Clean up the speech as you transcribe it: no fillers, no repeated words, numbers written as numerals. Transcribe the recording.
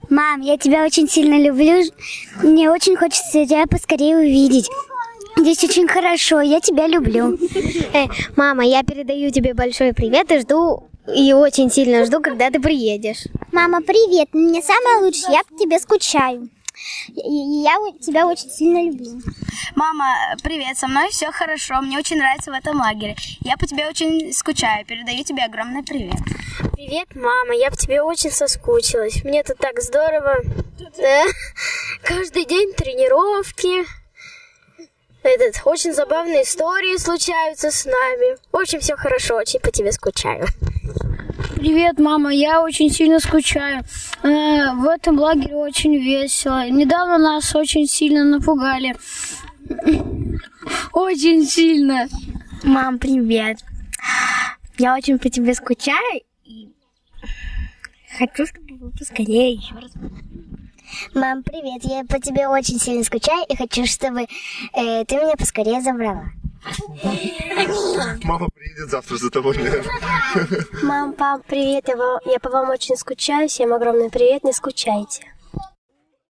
Мам, я тебя очень сильно люблю. Мне очень хочется тебя поскорее увидеть. Здесь очень хорошо, я тебя люблю. Мама, я передаю тебе большой привет и жду, и очень сильно жду, когда ты приедешь. Мама, привет, мне самое лучшее, я по тебе скучаю. Я тебя очень сильно люблю. Мама, привет, со мной все хорошо, мне очень нравится в этом лагере. Я по тебе очень скучаю, передаю тебе огромный привет. Привет, мама, я по тебе очень соскучилась. Мне тут так здорово. Да? Каждый день тренировки. Очень забавные истории случаются с нами. В общем, все хорошо, очень по тебе скучаю. Привет, мама, я очень сильно скучаю. В этом лагере очень весело. Недавно нас очень сильно напугали. Очень сильно. Мам, привет. Я очень по тебе скучаю и хочу, чтобы вы поскорее еще раз. Мам, привет. Я по тебе очень сильно скучаю и хочу, чтобы ты меня поскорее забрала. Мама приедет завтра за тобой, наверное. Мам, пап, привет. Я по вам очень скучаю. Всем огромный привет, не скучайте.